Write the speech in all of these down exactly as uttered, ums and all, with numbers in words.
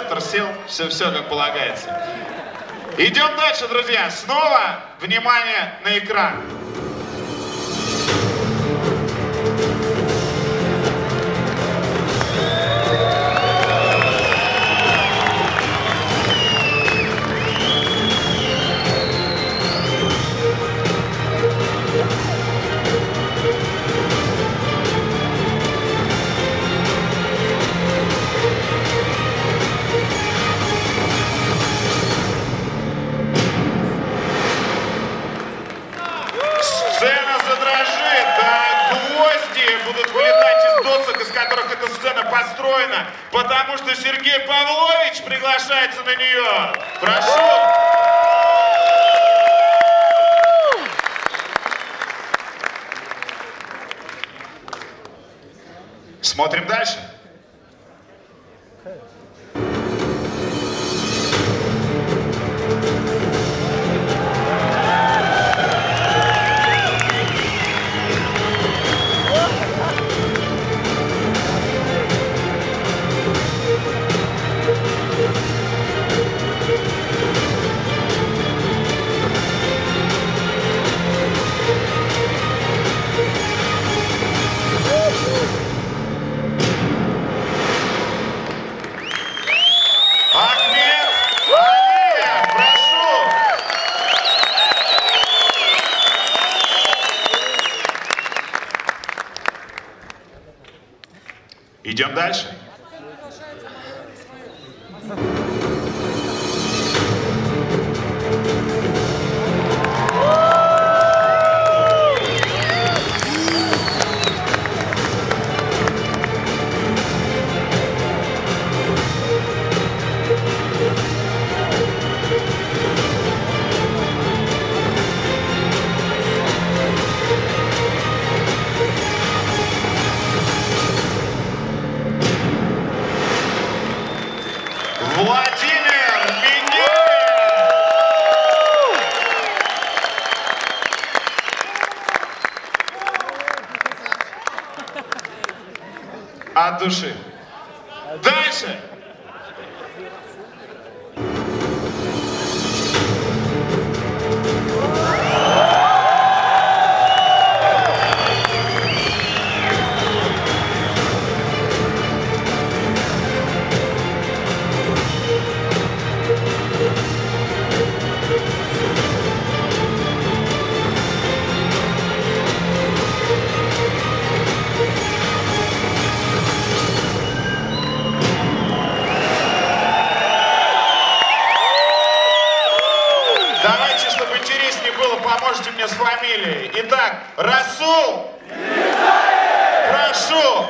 Оператор сел, все-все как полагается. Идем дальше, друзья. Снова внимание на экран. Будут вылетать из досок, из которых эта сцена построена, потому что Сергей Павлович приглашается на нее. Прошу. Смотрим дальше. Идем дальше. Владимир Минеев! От души. Дальше. Давайте, чтобы интереснее было, поможете мне с фамилией. Итак, Расул! Прошу!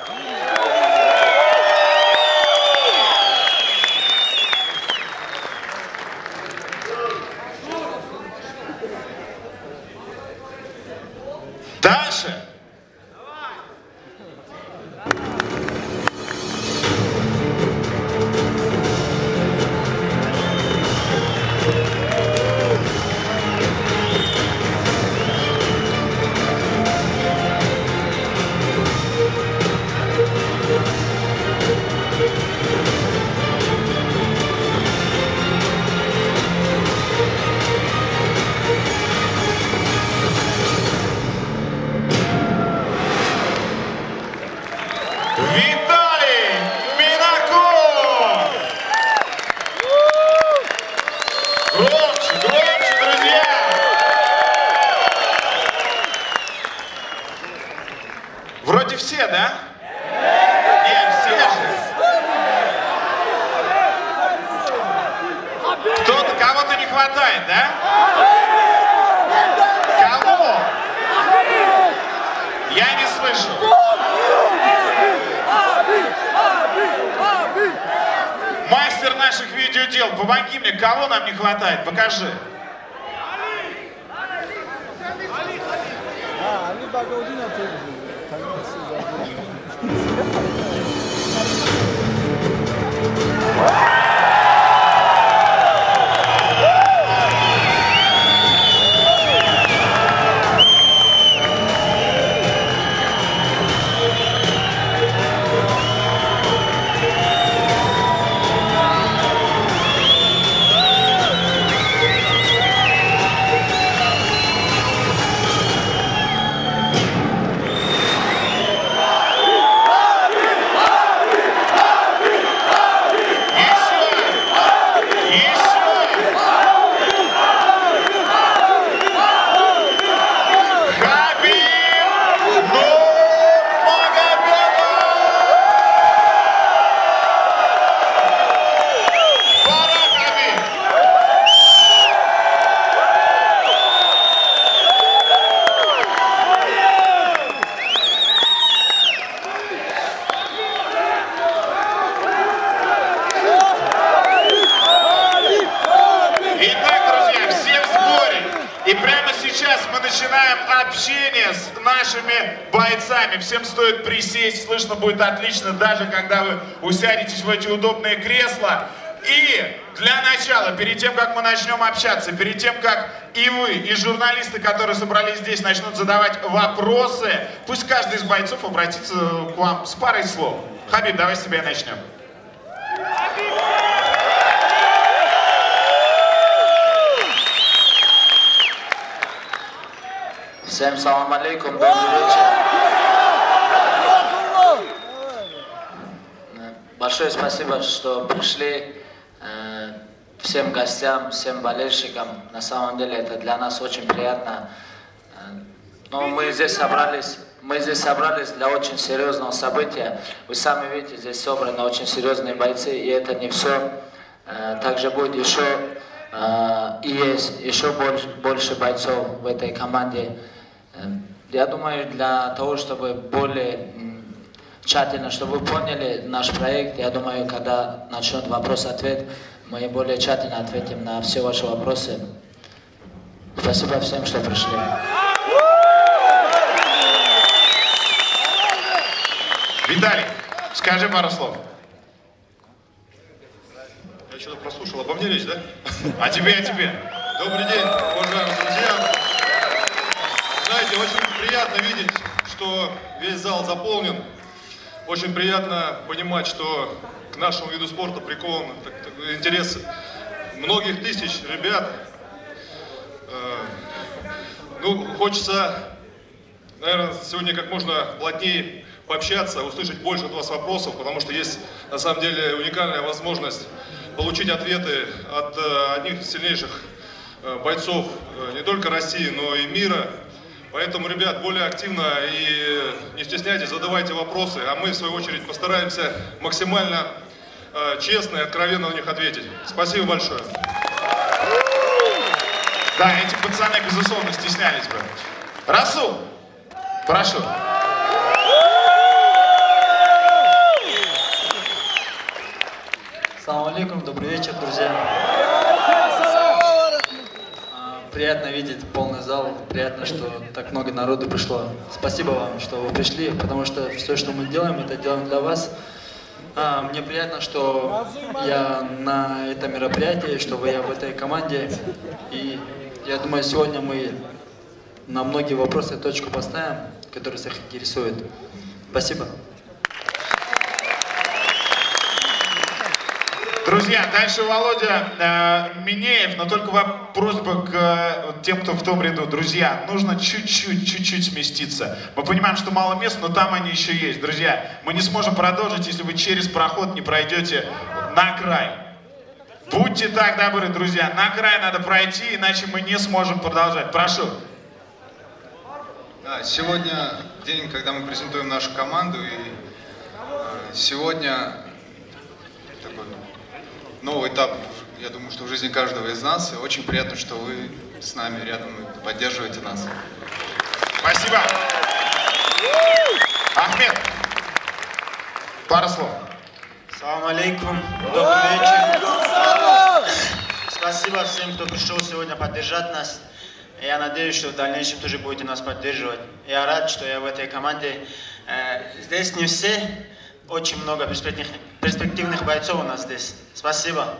Дальше! Виталий Минаков! Громче, громче, друзья! Вроде все, да? Нет, все же. Кто-то, кого-то не хватает, да? Кого? Я не слышу. Мастер наших видеодел, помоги мне, кого нам не хватает, покажи. общение с нашими бойцами. Всем стоит присесть, слышно будет отлично, даже когда вы усядетесь в эти удобные кресла. И для начала, перед тем, как мы начнем общаться, перед тем, как и вы, и журналисты, которые собрались здесь, начнут задавать вопросы, пусть каждый из бойцов обратится к вам с парой слов. Хабиб, давай с тебя и начнем. Всем салам алейкум, добрый вечер. Большое спасибо, что пришли. Всем гостям, всем болельщикам. На самом деле это для нас очень приятно. Но мы здесь собрались, мы здесь собрались для очень серьезного события. Вы сами видите, здесь собраны очень серьезные бойцы, и это не все. Также будет еще и есть еще больше, больше бойцов в этой команде. Я думаю, для того, чтобы более тщательно, чтобы вы поняли наш проект, я думаю, когда начнет вопрос-ответ, мы более тщательно ответим на все ваши вопросы. Спасибо всем, что пришли. Виталий, скажи пару слов. Я что-то прослушал. Обо мне речь, да? А тебе, а тебе. Добрый день, уважаемые друзья. Знаете, очень приятно видеть, что весь зал заполнен. Очень приятно понимать, что к нашему виду спорта прикован интерес многих тысяч ребят. Ну, хочется, наверное, сегодня как можно плотнее пообщаться, услышать больше от вас вопросов, потому что есть, на самом деле, уникальная возможность получить ответы от одних из сильнейших бойцов не только России, но и мира. Поэтому, ребят, более активно и не стесняйтесь, задавайте вопросы, а мы, в свою очередь, постараемся максимально э, честно и откровенно на них ответить. Спасибо большое. Да, эти пацаны, безусловно, стеснялись бы. Расул, прошу. Салам алейкум, добрый вечер, друзья. Приятно видеть полный зал, приятно, что так много народу пришло. Спасибо вам, что вы пришли, потому что все, что мы делаем, это делаем для вас. А, мне приятно, что я на этом мероприятии, что я в этой команде. И я думаю, сегодня мы на многие вопросы точку поставим, которые всех интересуют. Спасибо. Друзья, дальше Володя э, Минеев, но только вам просьба к э, тем, кто в том ряду. Друзья, нужно чуть-чуть, чуть-чуть сместиться. Мы понимаем, что мало мест, но там они еще есть. Друзья, мы не сможем продолжить, если вы через проход не пройдете на край. Будьте так добры, друзья, на край надо пройти, иначе мы не сможем продолжать. Прошу. Да, сегодня день, когда мы презентуем нашу команду, и э, сегодня такой новый этап, я думаю, что в жизни каждого из нас. И очень приятно, что вы с нами рядом и поддерживаете нас. Спасибо. Ахмед, пару слов. Салам алейкум. Добрый вечер. Спасибо всем, кто пришел сегодня поддержать нас. Я надеюсь, что в дальнейшем тоже будете нас поддерживать. Я рад, что я в этой команде. Здесь не все. Очень много перспективных, перспективных бойцов у нас здесь. Спасибо.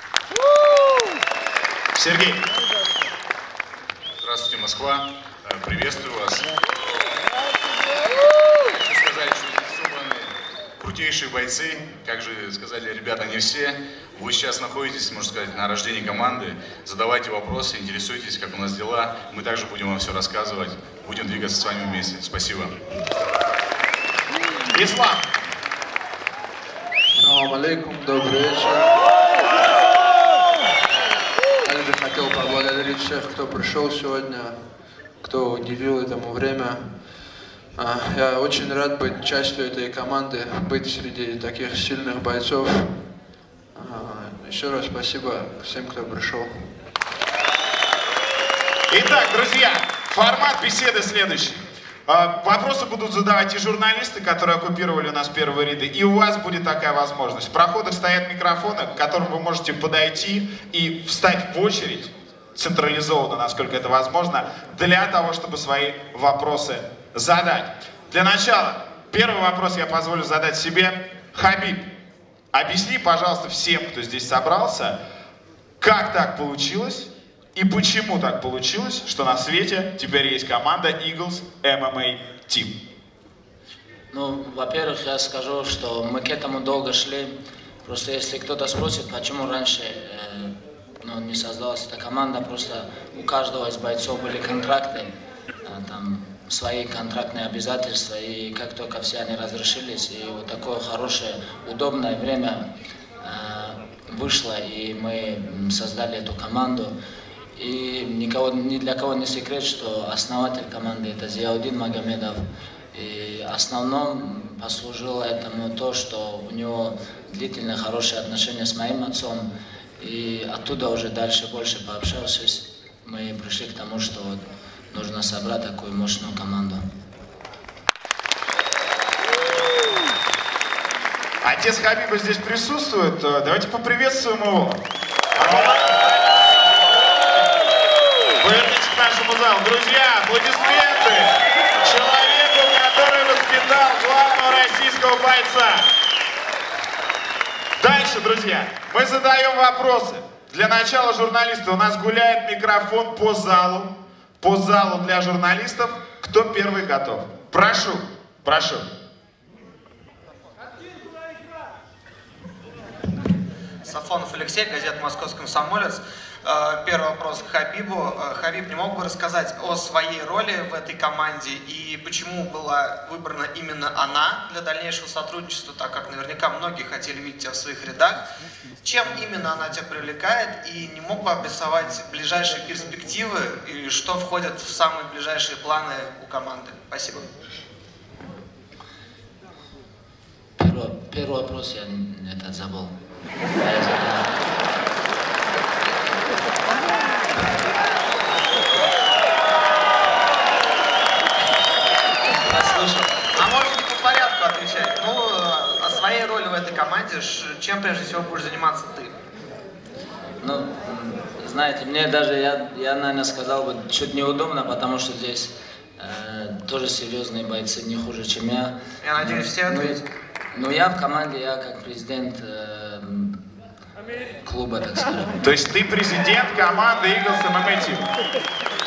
Сергей. Здравствуйте, Москва. Приветствую вас. Хочу сказать, что здесь собраны крутейшие бойцы. Как же сказали ребята, не все. Вы сейчас находитесь, можно сказать, на рождении команды. Задавайте вопросы, интересуйтесь, как у нас дела. Мы также будем вам все рассказывать. Будем двигаться с вами вместе. Спасибо. Ислам. Салам алейкум, добрый вечер. Также хотел поблагодарить всех, кто пришел сегодня, кто уделил этому время. Я очень рад быть частью этой команды, быть среди таких сильных бойцов. Еще раз спасибо всем, кто пришел. Итак, друзья, формат беседы следующий. Вопросы будут задавать и журналисты, которые оккупировали у нас первые ряды, и у вас будет такая возможность. В проходах стоят микрофоны, к которым вы можете подойти и встать в очередь централизованно, насколько это возможно, для того, чтобы свои вопросы задать. Для начала, первый вопрос я позволю задать себе. Хабиб, объясни, пожалуйста, всем, кто здесь собрался, как так получилось и почему так получилось, что на свете теперь есть команда Eagles эм эм эй Team. Ну, во-первых, я скажу, что мы к этому долго шли. Просто если кто-то спросит, почему раньше э, ну, не создалась эта команда, просто у каждого из бойцов были контракты, э, там свои контрактные обязательства, и как только все они разрешились, и вот такое хорошее, удобное время э, вышло, и мы создали эту команду. И никого, ни для кого не секрет, что основатель команды это Зияудин Магомедов. И основном послужило этому то, что у него длительные хорошие отношения с моим отцом. И оттуда уже дальше больше пообщавшись, мы пришли к тому, что нужно собрать такую мощную команду. Отец Хабиба здесь присутствует. Давайте поприветствуем его. Поверните к нашему залу. Друзья, аплодисменты человеку, который воспитал главного российского бойца. Дальше, друзья, мы задаем вопросы. Для начала, журналисты, у нас гуляет микрофон по залу. По залу для журналистов. Кто первый готов? Прошу, прошу. Сафонов Алексей, газета «Московский комсомолец». Первый вопрос к Хабибу. Хабиб, не мог бы рассказать о своей роли в этой команде и почему была выбрана именно она для дальнейшего сотрудничества, так как наверняка многие хотели видеть тебя в своих рядах. Чем именно она тебя привлекает и не мог бы обрисовать ближайшие перспективы и что входит в самые ближайшие планы у команды? Спасибо. Первый, первый вопрос я этот забыл. А можете по порядку отвечать? Ну, о своей роли в этой команде, чем прежде всего будешь заниматься ты? Ну, знаете, мне даже, я, я наверное, сказал бы, чуть неудобно, потому что здесь э, тоже серьезные бойцы, не хуже, чем я. Я надеюсь, все ответят. Ну, ну, я в команде, я как президент э, клуба, так скажем. То есть ты президент команды Eagles эм эм эй Team?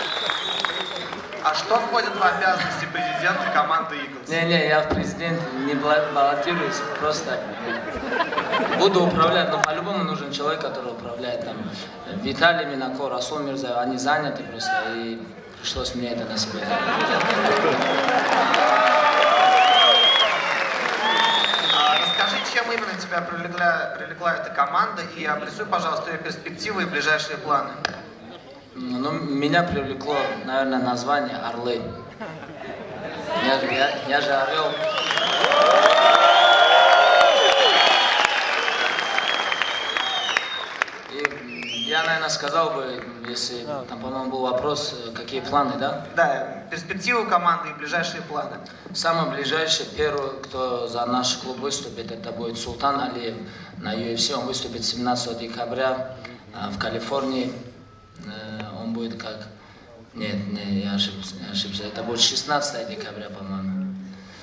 А что входит в обязанности президента команды Eagles? Не-не, я в президент не баллотируюсь, просто буду управлять, но по-любому нужен человек, который управляет там. Виталий Минако, Расул Мирзаев, они заняты просто, и пришлось мне это на себя взять. Расскажи, чем именно тебя привлекла, привлекла эта команда, и обрисуй, пожалуйста, ее перспективы и ближайшие планы. Ну, меня привлекло, наверное, название «Орлы». Я, я, я же орел. И я, наверное, сказал бы, если там, по-моему, был вопрос, какие планы, да? Да, перспективы команды и ближайшие планы. Самый ближайший, первый, кто за наш клуб выступит, это будет Султан Алиев на ю эф си. Он выступит семнадцатого декабря в Калифорнии. Он будет как... Нет, не, я ошибся, я ошибся. Это будет шестнадцатого декабря, по-моему.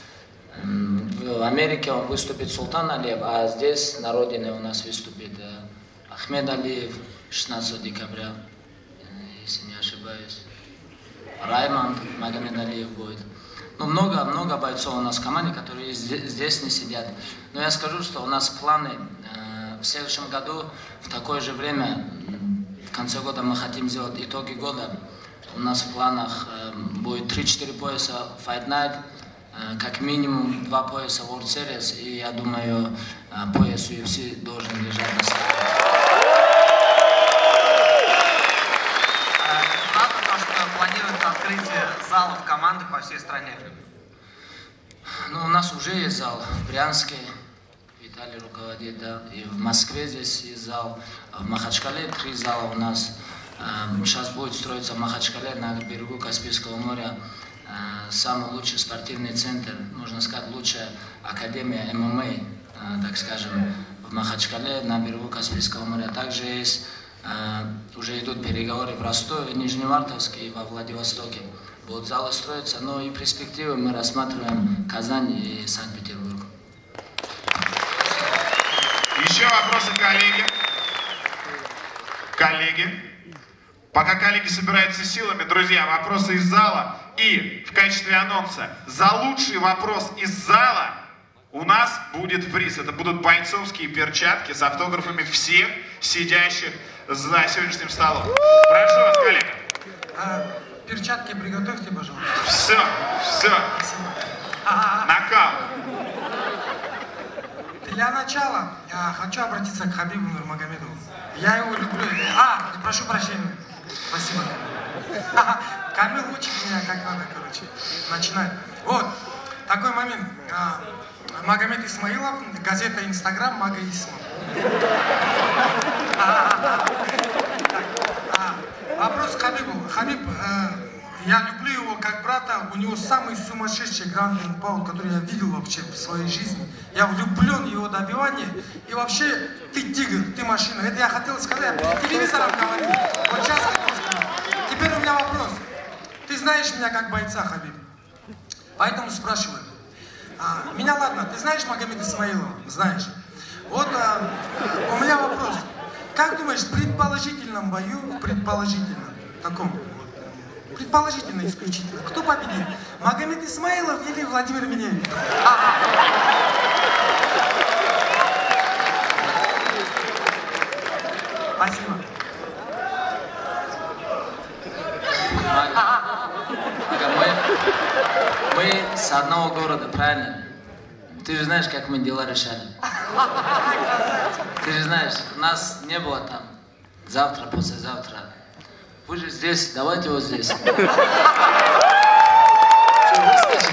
В Америке он выступит Султан Алиев, а здесь на родине у нас выступит Ахмед Алиев шестнадцатого декабря, если не ошибаюсь. Раймонд Магомед Алиев будет. Ну, много-много бойцов у нас в команде, которые здесь не сидят. Но я скажу, что у нас планы в следующем году в такое же время, в конце года мы хотим сделать итоги года. У нас в планах э, будет три-четыре пояса Fight Night, э, как минимум два пояса World Series, и я думаю, э, пояс ю эф си должен лежать на столе. Правда то, что планируется открытие залов команды по всей стране? Ну, у нас уже есть зал в Брянске. Виталий руководит, да, и в Москве здесь есть зал, в Махачкале три зала у нас. Сейчас будет строиться в Махачкале на берегу Каспийского моря самый лучший спортивный центр, можно сказать, лучшая академия эм эм эй, так скажем, в Махачкале на берегу Каспийского моря. Также есть уже идут переговоры в Ростове, Нижневартовске и во Владивостоке. Будут залы строиться, но и перспективы мы рассматриваем Казань и Санкт-Петербург. Еще вопросы, коллеги? Коллеги? Пока коллеги собираются силами, друзья, вопросы из зала. И в качестве анонса за лучший вопрос из зала у нас будет приз. Это будут бойцовские перчатки с автографами всех сидящих за сегодняшним столом. Прошу вас, коллега. А, перчатки приготовьте, пожалуйста. Все, все. Нокаут. Для начала я хочу обратиться к Хабибу Нурмагомедову. Я его люблю. А, прошу прощения. Спасибо. Камил учит меня как надо, короче. Начинает. Вот, такой момент. А, Магомед Исмаилов, газета «Инстаграм», Мага Исма. А, а, вопрос к Хабибу. Хабиб, э, я люблю его как брата. У него самый сумасшедший грандный паут, который я видел вообще в своей жизни. Я влюблен в его добивание. И вообще, ты тигр, ты машина. Это я хотел сказать. Я телевизором говорил. Вот сейчас хотел сказать. Теперь у меня вопрос. Ты знаешь меня как бойца, Хабиб. Поэтому спрашиваю. А, меня ладно, ты знаешь Магомеда Исмаилова? Знаешь. Вот а, у меня вопрос. Как думаешь, в предположительном бою, в предположительном, таком, предположительно исключительно, кто победит? Магомед Исмаилов или Владимир Минеев? Спасибо. Мы, мы с одного города, правильно? Ты же знаешь, как мы дела решали. Ты же знаешь, нас не было там завтра, послезавтра. Вы же здесь, давайте вот здесь. Что, выскочим?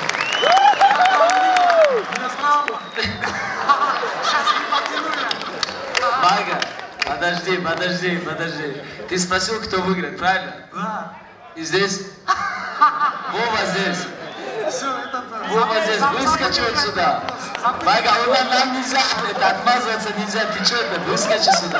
Мага, подожди, подожди, подожди. Ты спросил, кто выиграет, правильно? Да. И здесь? Вова здесь. Все, это... Вова здесь, выскочи вот сюда. Мага, у нас нам нельзя, это отмазываться нельзя. Ты что это? Выскочи сюда.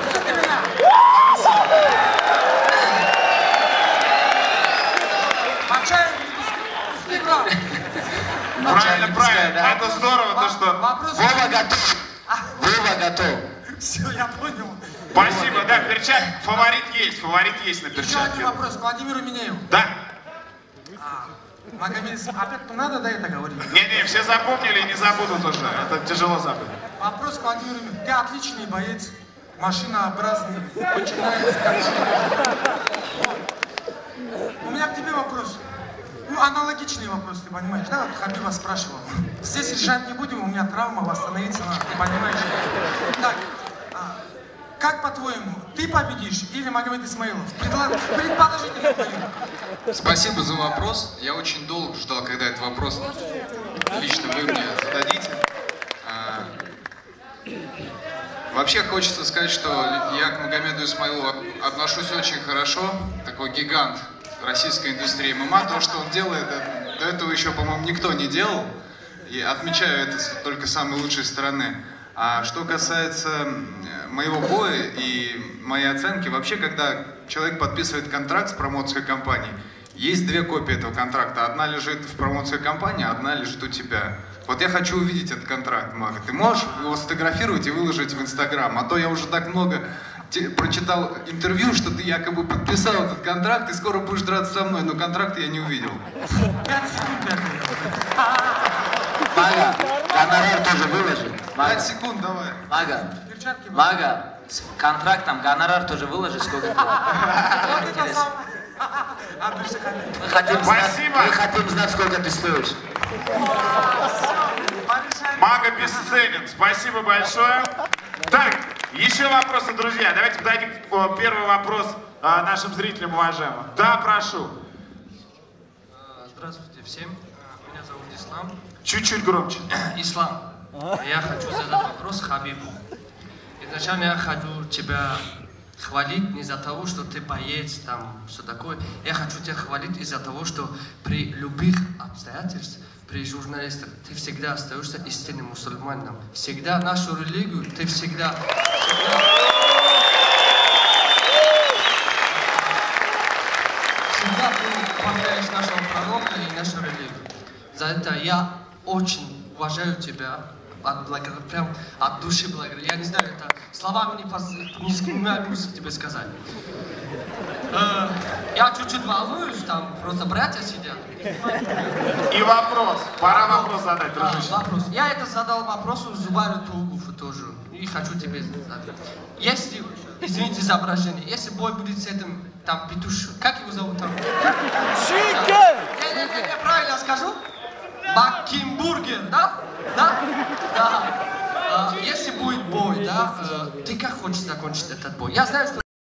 Правильно, правильно. Да? Это здорово, то что... Вова готов. Вова готов. Все, я понял. Спасибо, да, перчатки. Фаворит есть, фаворит есть на перчатке. Еще один вопрос к Владимиру Минееву. Да. А, Магомед, опять надо до этого говорить? Не-не, все запомнили и не забудут уже. Это тяжело забыть. Вопрос к Владимиру Минееву. Ты отличный боец, машинообразный, очень нравится, как вот. У меня к тебе вопрос. Ну, аналогичный вопрос, ты понимаешь, да? Вот Хабиба спрашивал. Здесь решать не будем, у меня травма, восстановиться надо, ты понимаешь? Так, а, как по-твоему, ты победишь или Магомед Исмаилов? Предположительно бою. Спасибо за вопрос. Я очень долго ждал, когда этот вопрос лично вы мне зададите. А, вообще хочется сказать, что я к Магомеду Исмаилову отношусь очень хорошо. Такой гигант российской индустрии ММА. То, что он делает, до этого еще, по-моему, никто не делал. И отмечаю это с только самой лучшей стороны. А что касается моего боя и моей оценки, вообще, когда человек подписывает контракт с промоутерской компанией, есть две копии этого контракта. Одна лежит в промоутерской компании, одна лежит у тебя. Вот я хочу увидеть этот контракт, Мага. Ты можешь его сфотографировать и выложить в Инстаграм? А то я уже так много прочитал интервью, что ты якобы подписал этот контракт, и скоро будешь драться со мной, но контракт я не увидел. Мага, гонорар тоже выложи. Пять секунд, давай. Мага, Мага, с контрактом гонорар тоже выложи, сколько ты. Мы хотим знать, мы хотим знать, сколько ты стоишь. Мага бесценен. Спасибо большое. Так, еще вопросы, друзья. Давайте дадим первый вопрос нашим зрителям уважаемым. Да, прошу. Здравствуйте всем. Меня зовут Ислам. Чуть-чуть громче. Ислам. Я хочу задать вопрос Хабибу. Изначально я хочу тебя хвалить не из-за того, что ты боец, там, все такое. Я хочу тебя хвалить из-за того, что при любых обстоятельствах, при журналистах, ты всегда остаешься истинным мусульманином. Всегда нашу религию, ты всегда... всегда... я очень уважаю тебя. От, благодаря, прям от души благодарю. Я не знаю, это словами не, пос, не могу тебе сказать. Э, я чуть-чуть волнуюсь, там просто братья сидят. И вопрос. Пора вопрос задать, дружище. А, вопрос. Я это задал вопрос Зубару Тугуфу тоже. И хочу тебе задать. Если, извините за обращение, если бой будет с этим, там, петуш, как его зовут там? Чикен! Не-не-не, правильно скажу? Бакенбургер, да? Да? Да. А, если будет бой, да, ты как хочешь закончить этот бой? Я знаю, что...